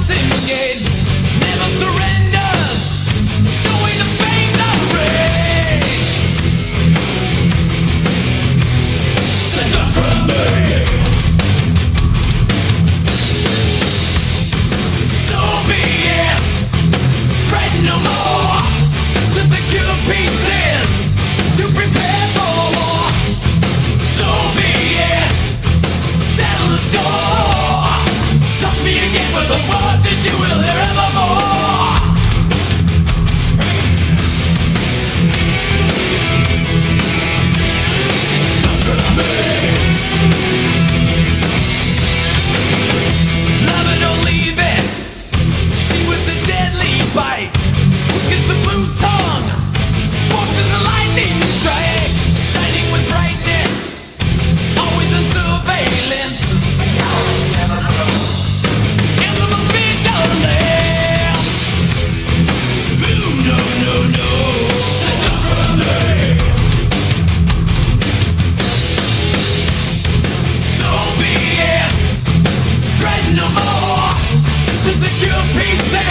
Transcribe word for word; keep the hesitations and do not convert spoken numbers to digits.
disengage, never surrenders, showing the fangs of rage. Send them from me. So be it. Fret no more. To secure pieces, to prepare for war. So be it. Settle the score. Touch me again with the words that you will hear evermore. Don't try me. Love it or leave it. She with the deadly bite. Quick as the blue tongue. Forked as a lightning strike. Shining with brightness. Always in surveillance. Never grows. Emblem of vigilance. Ooh, no, no, no. Send them from me. So be it. Dread no more. To secure peace.